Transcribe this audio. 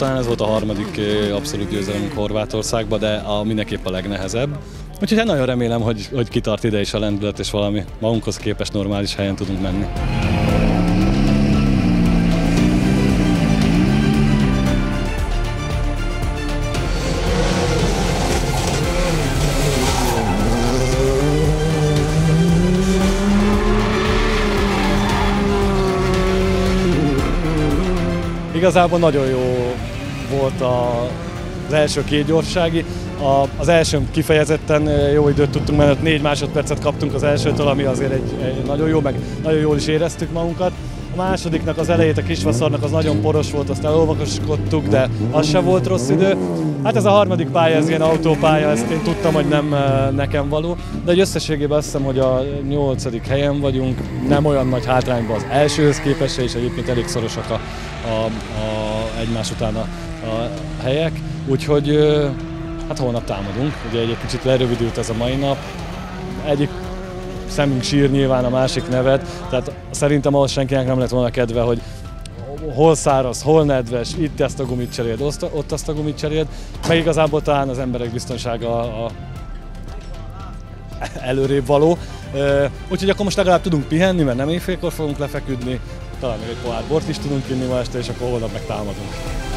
talán ez volt a harmadik abszolút győzelmünk Horvátországban, de mindenképp a legnehezebb. Úgyhogy hát nagyon remélem, hogy kitart ide is a lendület, és valami magunkhoz képest normális helyen tudunk menni. Igazából nagyon jó volt az első két gyorsági. Az elsőn kifejezetten jó időt tudtunk menni, 4 másodpercet kaptunk az elsőtől, ami azért egy nagyon jó, meg nagyon jól is éreztük magunkat. A másodiknak az elejét, a Kisvaszarnak az nagyon poros volt, azt elolvakoskodtuk, de az se volt rossz idő. Hát ez a harmadik pálya, ez ilyen autópálya, ezt én tudtam, hogy nem nekem való, de egy összességében azt hiszem, hogy a 8. helyen vagyunk, nem olyan nagy hátrányban az elsőhöz képest, és egyébként elég szorosak egymás után a helyek, úgyhogy hát holnap támadunk, ugye egy kicsit lerövidült ez a mai nap, egyik szemünk sír nyilván, a másik nevet, tehát szerintem ahhoz senkinek nem lett volna kedve, hogy hol száraz, hol nedves, itt ezt a gumit cseréld, ott azt a gumit cseréld, meg igazából talán az emberek biztonsága előrébb való. Úgyhogy akkor most legalább tudunk pihenni, mert nem éjfélkor fogunk lefeküdni, talán még egy pohár bort is tudunk inni ma este, és akkor holnap meg támadunk.